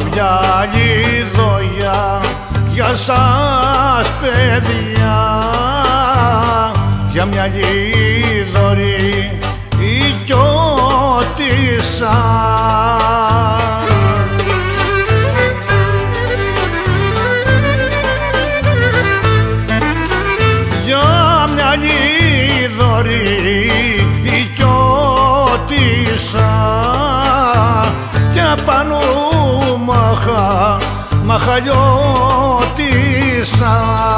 μια λιδωριά για σας παιδιά, για μια λιδωρή οικιώτισσα. Για μια λιδωρή οικιώτισσα και πάνω μαχαλιώτισσα.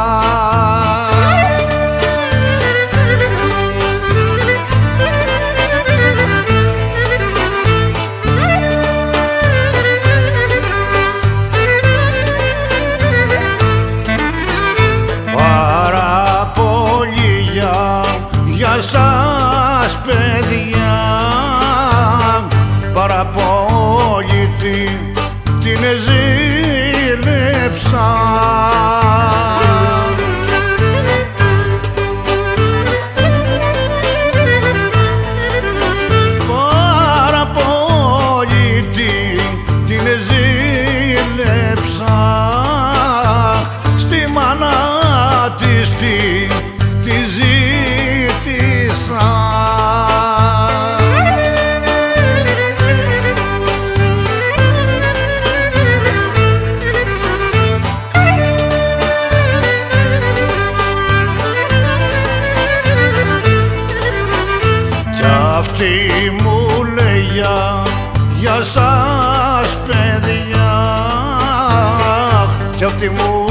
Πάρα πολύ για σας παιδιά, πάρα πολύ την ζήλεψα. Πάρα πολύ την ζήλεψα, στη μάνα της τη ζήτησα. Αυτή μου λέει για σας παιδιά, κι αυτή μου